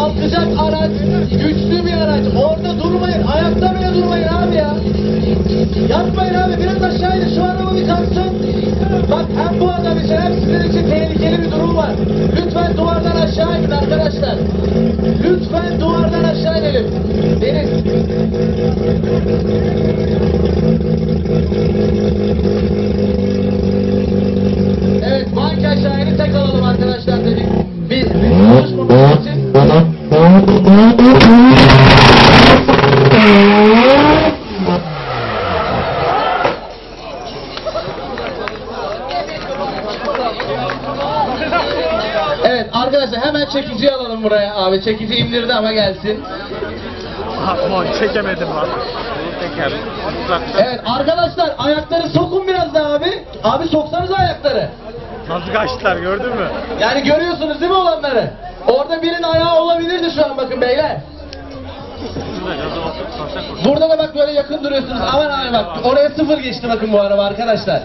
kalkacak araç, güçlü bir araç. Orada durmayın, ayakta bile durmayın abi ya. Yapmayın abi, biraz aşağı inin, şu araba bir kalksın. Bak hem bu adam için hem sizin için tehlikeli bir durum var. Lütfen duvardan aşağı inin arkadaşlar. Lütfen duvardan aşağı inelim. Deniz. Evet, bank aşağı inin, tek alalım arkadaşlar dedik. Biz konuşmamak için. Evet arkadaşlar, hemen çekiciyi alalım buraya abi. Çekici indirdi ama gelsin. Aman çekemedim lan. Teker. Evet arkadaşlar, ayakları sokun biraz daha abi. Abi soksanız ayakları. Nasıl kaçtılar gördün mü? Yani görüyorsunuz değil mi olanları? Orada birinin ayağı olabilirdi şu an, bakın beyler. Burada da bak böyle yakın duruyorsunuz. Aman abi bak, oraya 0 geçti bakın bu araba arkadaşlar.